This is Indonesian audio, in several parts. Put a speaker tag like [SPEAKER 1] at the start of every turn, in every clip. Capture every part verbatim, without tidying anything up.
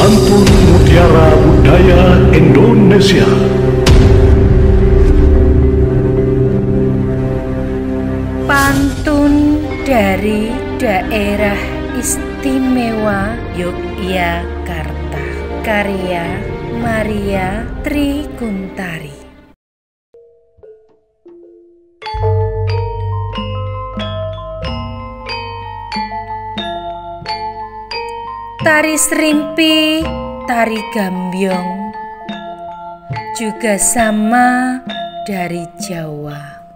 [SPEAKER 1] Pantun Mutiara Budaya Indonesia.
[SPEAKER 2] Pantun dari Daerah Istimewa Yogyakarta, karya Maria Trikuntari. Tari serimpi, tari gambyong juga sama dari Jawa.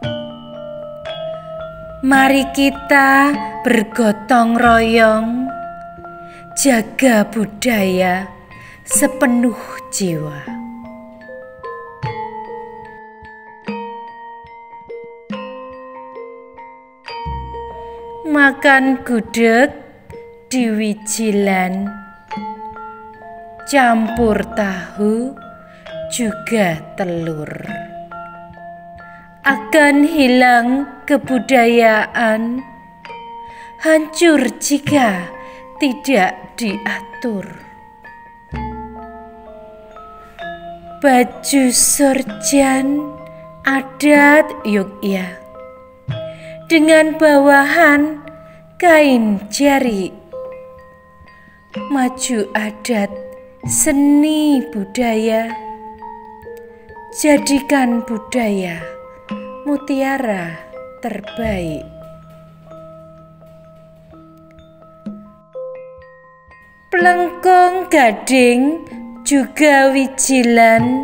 [SPEAKER 2] Mari kita bergotong royong, jaga budaya sepenuh jiwa. Makan gudeg di Wijilan, campur tahu juga telur. Akan hilang kebudayaan, hancur jika tidak diatur. Baju sorjan adat Yogya dengan bawahan kain jari. Maju adat seni budaya, jadikan budaya mutiara terbaik. Plengkung gading juga Wijilan,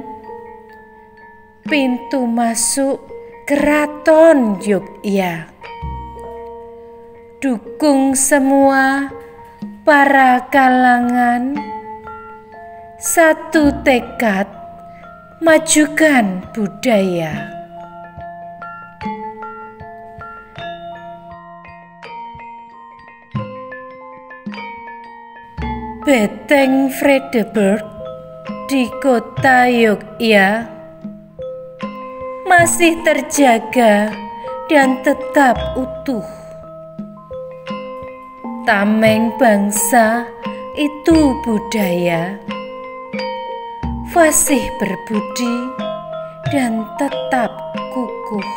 [SPEAKER 2] pintu masuk keraton Yogya. Dukung semua para kalangan, satu tekad majukan budaya. Beteng Vredenburg di kota Yogya masih terjaga dan tetap utuh. Tameng bangsa itu budaya, fasih berbudi dan tetap kukuh.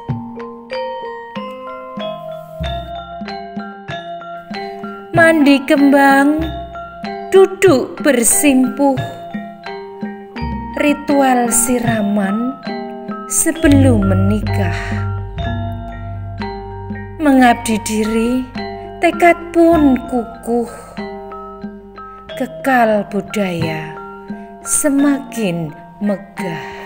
[SPEAKER 2] Mandi kembang, duduk bersimpuh, ritual siraman sebelum menikah. Mengabdi diri, tekad pun kukuh, kekal budaya semakin megah.